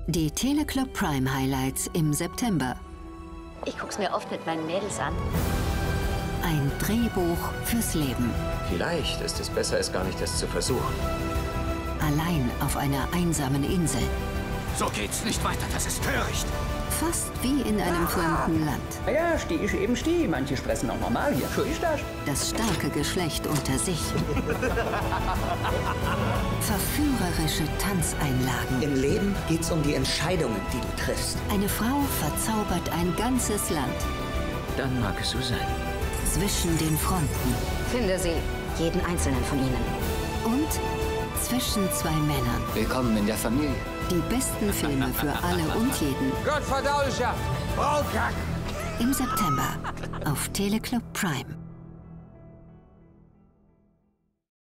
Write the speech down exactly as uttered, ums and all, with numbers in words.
Die Teleclub Prime Highlights im September. Ich guck's mir oft mit meinen Mädels an. Ein Drehbuch fürs Leben. Vielleicht ist es besser, es gar nicht erst zu versuchen. Allein auf einer einsamen Insel. So geht's nicht weiter, das ist töricht. Fast wie in einem fremden Land. Ja, Sti ist eben Sti. Manche sprechen auch normal hier. So ist das. Das starke Geschlecht unter sich. Verführerische Tanzeinlagen. Im Leben geht's um die Entscheidungen, die du triffst. Eine Frau verzaubert ein ganzes Land. Dann mag es so sein. Zwischen den Fronten. Finde sie, jeden einzelnen von ihnen. Und zwischen zwei Männern. Willkommen in der Familie. Die besten Filme für alle und jeden. Gottverdaulicher Braunkack. Im September auf Teleclub Prime.